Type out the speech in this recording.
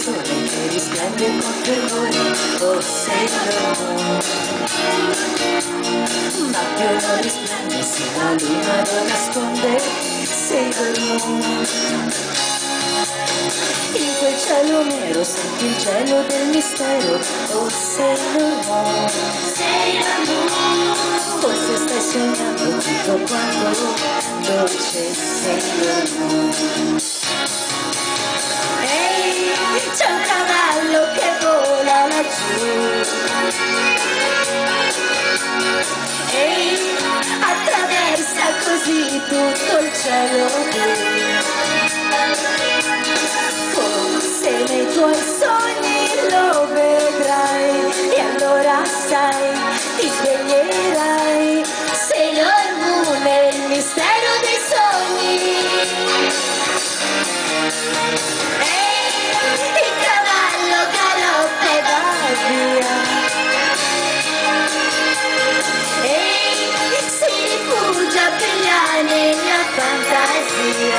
sole che risplende con fervore, oh Sailor Moon. Ma più non risplende se la luna lo nasconde, Sailor Moon. In quel cielo nero senti il gelo del mistero, oh Sailor Moon. Sailor Moon. Forse stai sognando tutto quanto dolce Sailor Moon. Ehi, c'è un cavallo che vola laggiù. Ehi, attraversa così tutto il cielo blu. Forse nei tuoi sogni lo vedrai e allora sai, ti sveglierai. Sailor Moon è il mistero dei sogni. Ehi, il cavallo galoppa e va via. Ehi, si rifugia per gli anni nella fantasia.